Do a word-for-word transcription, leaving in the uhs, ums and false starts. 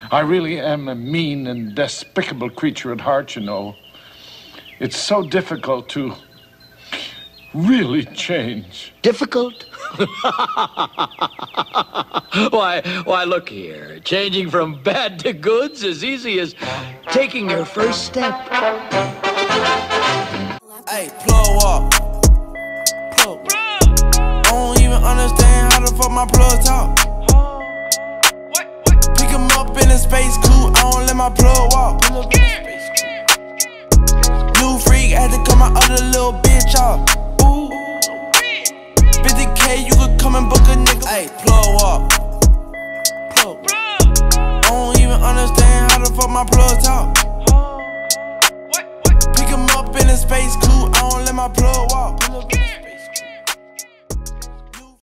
I really am a mean and despicable creature at heart, you know. It's so difficult to really change. Difficult? why, why, look here. Changing from bad to good's as easy as taking your first step. Hey, plug up. Plug. I don't even understand how the fuck my plug talk. Pick him up in a space coupe, I don't let my plug walk. New freak, had to cut my other little bitch off. fifty K, you could come and book a nigga. Ayy, plug up. Plug. I don't even understand how the fuck my plug talk. Pick him up in a space coupe, I don't let my plug walk.